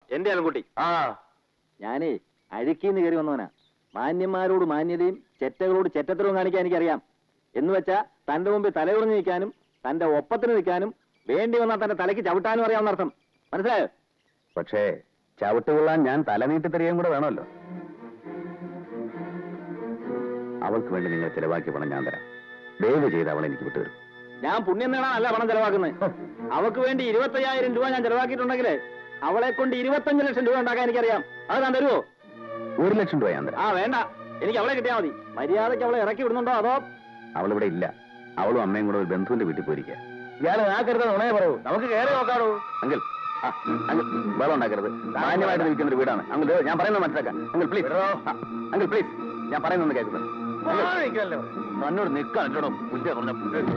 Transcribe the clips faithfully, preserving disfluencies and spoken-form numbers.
എന്റെ ആൽക്കുട്ടി. ആ ഞാനേ അഴുക്കിന്ന് കയറി വന്നവനാ. മാന്യന്മാരോട് മാന്യതയും ചെറ്റകളോട് ചെറ്റത്തരവും കാണിക്കാൻ എനിക്കറിയാം. എന്ന് വെച്ചാ തന്റെ മുമ്പിൽ തലയുറഞ്ഞു നിൽക്കാനും തന്റെ ഒപ്പത്തിന് നിൽക്കാനും വേണ്ടി വന്നാൽ തന്റെ തലയ്ക്ക് ചവിട്ടാനും അറിയാവുന്ന അർത്ഥം. മനസ്സിലായോ? പക്ഷേ ചവിട്ടുകൊള്ളാൻ ഞാൻ തല നീട്ടിത്തെറിയാൻ കൂടെ വേണമല്ലോ. അവൾക്ക് വേണ്ടി നിങ്ങൾ ചെലവാക്കിയ പണം ഞാൻ തരാം. ദയവ് ചെയ്ത് അവളെ എനിക്ക് വിട്ടുതരും. ഞാൻ പുണ്യം നേടാനല്ല പണം ചെലവാക്കുന്നത്. അവൾക്ക് വേണ്ടി ഇരുപത്തയ്യായിരം രൂപ ഞാൻ ചെലവാക്കിയിട്ടുണ്ടെങ്കിൽ അവളെ കൊണ്ട് ഇരുപത്തഞ്ച് ലക്ഷം രൂപ ഉണ്ടാക്കാൻ എനിക്കറിയാം. അത് ഞാൻ തരുമോ? ഒരു ലക്ഷം രൂപ ഞാൻ തരാം. ആ വേണ്ട, എനിക്ക് അവളെ കിട്ടിയാൽ മതി. മര്യാദയ്ക്ക് അവളെ ഇറക്കി വിടുന്നുണ്ടോ അതോ? അവളിവിടെ ഇല്ല. അവളും അമ്മയും കൂടെ ഒരു ബന്ധുവിന്റെ വീട്ടിൽ പോയിരിക്കുക. ഇയാൾ നാക്കരുത്, ഉണയെ പറയൂ. നമുക്ക് കയറി നോക്കാടോ. അങ്കിൾ അങ്കിൾ വെള്ളം ഉണ്ടാക്കരുത്. മാന്യമായിട്ട് നിൽക്കുന്ന ഒരു വീടാണ്. അങ്കിൾ ഞാൻ പറയുന്നത് മനസ്സിലാക്കാം. അങ്കിൾ പ്ലീസ്, അങ്കിൾ പ്ലീസ്, ഞാൻ പറയുന്നത് കേൾക്കുന്നത്. തന്നോട് നിൽക്കാൻ എന്നോടോ ബുദ്ധിയാ പറഞ്ഞ.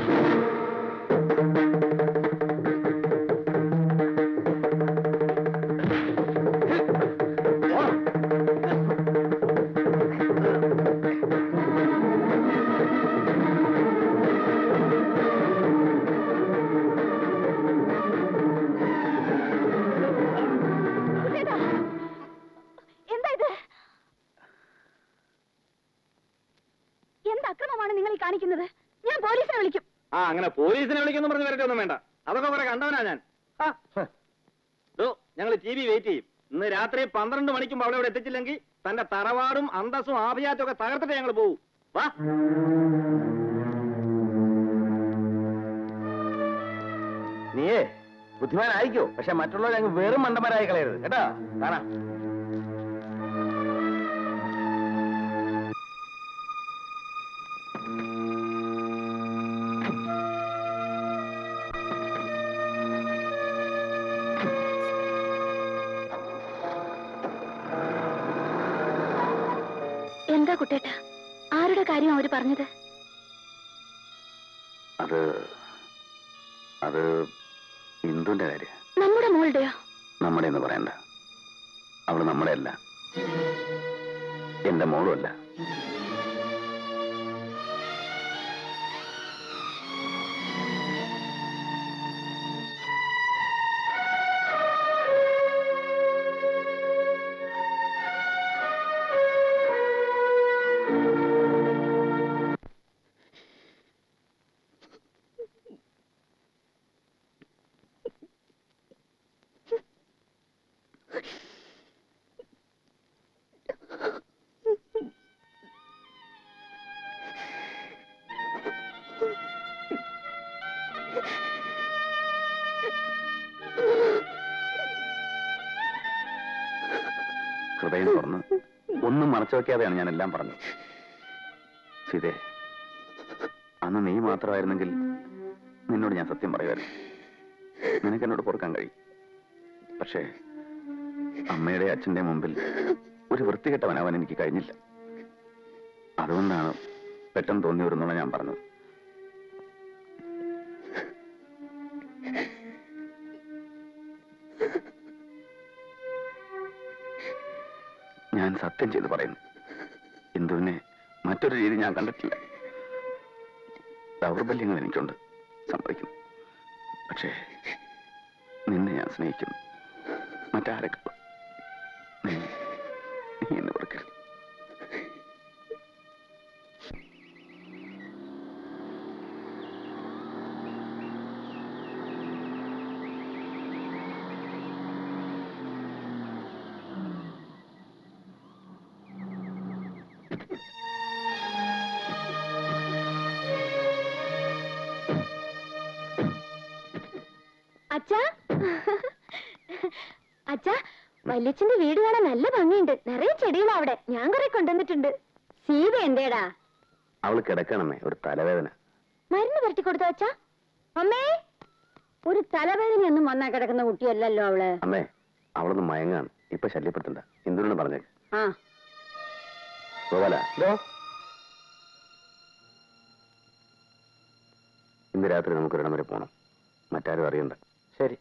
ഞാൻ പോലീസിനെ വിളിക്കും. ആ അങ്ങനെ പോലീസിനെ വിളിക്കുന്നു പറഞ്ഞ് വരട്ടെ ഒന്നും വേണ്ട. അതൊക്കെ കുറെ കണ്ടവനാ ഞാൻ. ഞങ്ങൾ ടി വി വെയിറ്റ് ചെയ്യും. ഇന്ന് രാത്രി പന്ത്രണ്ട് മണിക്കും അവളെ ഇവിടെ എത്തിച്ചില്ലെങ്കിൽ തന്റെ തറവാടും അന്തസ്സും ആഭിജാത്തും ഒക്കെ തകർത്തിട്ട് ഞങ്ങൾ പോകും. വാ. നീയേ ബുദ്ധിമാനായിക്കോ, പക്ഷെ മറ്റുള്ളവർ ഞങ്ങൾ വെറും മണ്ടന്മാരായി കളയരുത് കേട്ടാ. കാണാം. എന്താ കുട്ടേട്ട, ആരുടെ കാര്യം അവര് പറഞ്ഞത്? അത് അത് ഇന്ദുന്റെ കാര്യം. നമ്മുടെ മോളുടെയോ? നമ്മുടെ എന്ന് പറയണ്ട. അവള് നമ്മുടെ അല്ല, എന്റെ മോളും അല്ല. ഹൃദയം തുറന്ന് ഒന്നും മറച്ചു വെക്കാതെയാണ് ഞാൻ എല്ലാം പറഞ്ഞത്. സീതേ, അന്ന് നീ മാത്രമായിരുന്നെങ്കിൽ നിന്നോട് ഞാൻ സത്യം പറയുമായിരുന്നു. നിനക്ക് എന്നോട് പൊറുക്കാൻ കഴിയും. പക്ഷേ അമ്മയുടെ അച്ഛന്റെ മുമ്പിൽ ഒരു വൃത്തികെട്ടവനാവാൻ എനിക്ക് കഴിഞ്ഞില്ല. അതുകൊണ്ടാണ് പെട്ടെന്ന് തോന്നി വരുന്നുള്ള ഞാൻ പറഞ്ഞത്. ഞാൻ സത്യം ചെയ്ത് പറയുന്നു, ഇന്ദുവിനെ മറ്റൊരു രീതി ഞാൻ കണ്ടിട്ടില്ല. ദൗർബല്യങ്ങൾ എനിക്കുണ്ട്, സമ്മതിക്കുന്നു. പക്ഷേ നിന്നെ ഞാൻ സ്നേഹിക്കുന്നു. മറ്റാരൊക്കെ നീ എന്നെ വെറുക്കരുത്. അച്ഛാ, അച്ഛാ, വല്യച്ഛന്റെ വീട് കാണാൻ നല്ല ഭംഗിയുണ്ട്. നിറയെ ചെടികളാ അവിടെ. ഞാൻ കുറെ കൊണ്ടുവന്നിട്ടുണ്ട്. സീത എന്തേടാ? അവള് കിടക്കണമേ, ഒരു തലവേദന. മരുന്ന് പരട്ടി കൊടുത്തോ അച്ഛാ? അമ്മേ, ഒരു തലവേദനയൊന്നും വന്നാ കിടക്കുന്ന കുട്ടിയല്ലല്ലോ അവള്. അമ്മേ, അവളൊന്ന് മയങ്ങാണ്. ഇപ്പൊ ശല്യപ്പെടുത്തണ്ട. ഇന്ദുവിനോട് പറഞ്ഞേക്ക്. ആ ഗോപാല, ഇന്ന് രാത്രി നമുക്കൊരിടം വരെ പോണം. മറ്റാരും അറിയണ്ട. ശരി.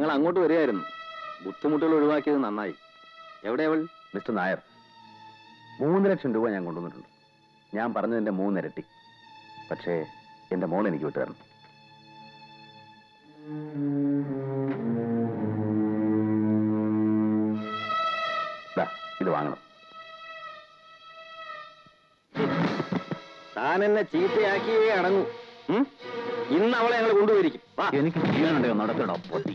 ഞങ്ങൾ അങ്ങോട്ട് വരികയായിരുന്നു. ബുദ്ധിമുട്ടുകൾ ഒഴിവാക്കിയത് നന്നായി. എവിടെ അവൾ? മിസ്റ്റർ നായർ, മൂന്ന് ലക്ഷം രൂപ ഞാൻ കൊണ്ടുവന്നിട്ടുണ്ട്. ഞാൻ പറഞ്ഞതിന്റെ മൂന്നിരട്ടി. പക്ഷേ എന്റെ മോൾ എനിക്ക് വിട്ടു തരണം. ഇത് വാങ്ങണം. താൻ എന്നെ ചീത്തയാക്കിയേ അടങ്ങൂ. ഇന്ന് അവളെ ഞങ്ങൾ കൊണ്ടുപോയിരിക്കും. എനിക്ക് ജീവനുണ്ടോ നടത്തണോ പൊട്ടി.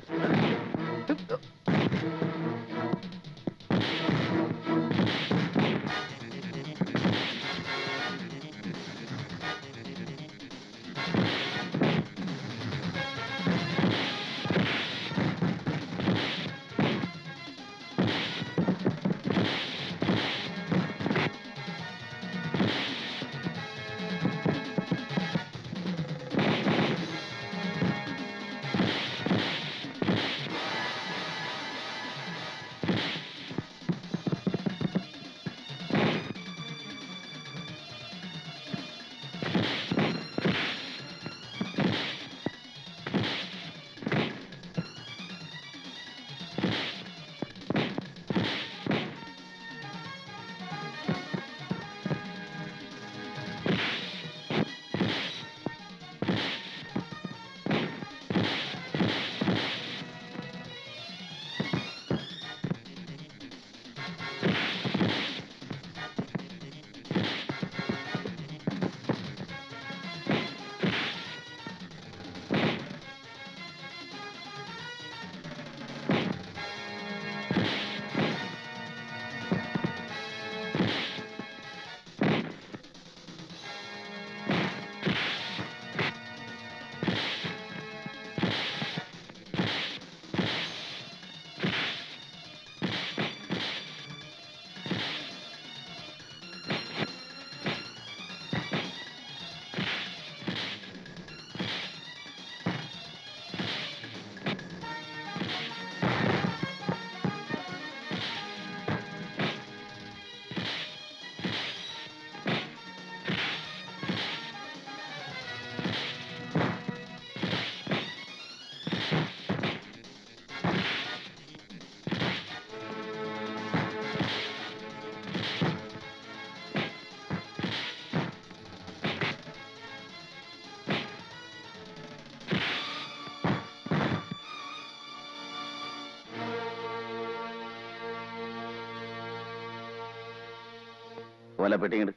വല പെട്ടിങ്ങട്.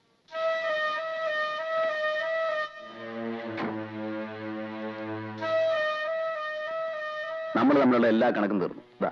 നമ്മൾ തമ്മിലുള്ള എല്ലാ കണക്കും തീർന്നു. ഇതാ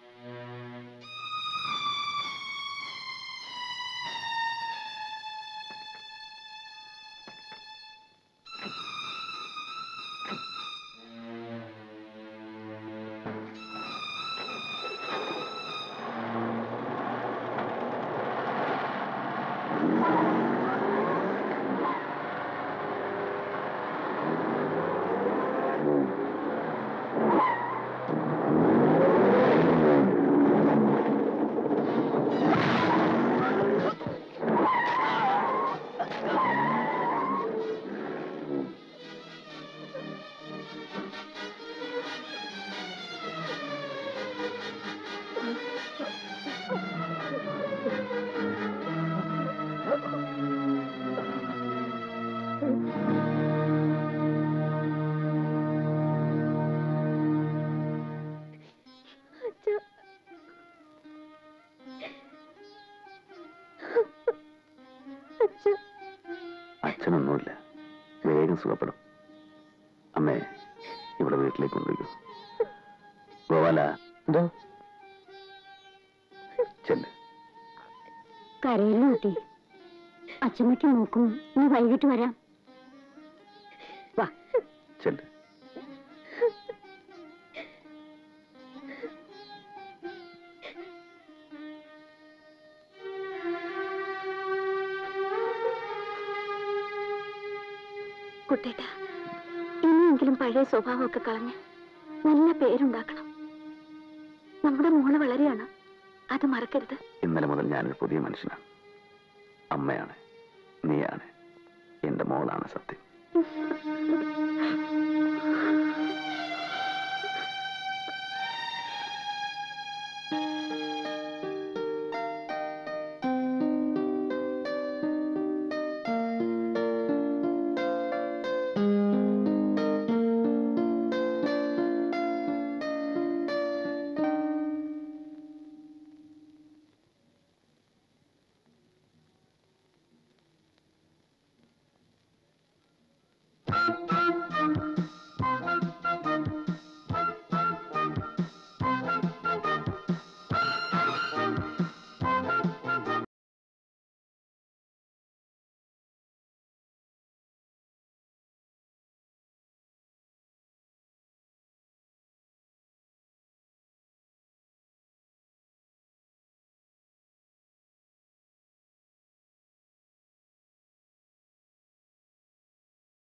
അച്ഛനൊന്നുമില്ല, വേഗം സുഖപ്പെടും. അമ്മേ, ഇവിടെ വീട്ടിലേക്ക് കൊണ്ടുപോയിക്കോ. ഗോപാല, എന്തോ ചെല്ല്. കരയിലും കുട്ടി, അച്ഛമ്മയ്ക്ക് നോക്കും. നീ വൈകിട്ട് വരാം. വാ ചെല്ല്. കുട്ടേട്ട, ഇനിയെങ്കിലും പഴയ സ്വഭാവമൊക്കെ കളഞ്ഞ് നല്ല പേരുണ്ടാക്കണം. നമ്മുടെ മോള് വളരെയാണ്, അത് മറക്കരുത്. ഇന്നലെ മുതൽ ഞാനൊരു പുതിയ മനുഷ്യനാണ്. അമ്മയാണ്, നീയാണ്, എന്റെ മോളാണ് സത്യം. ആ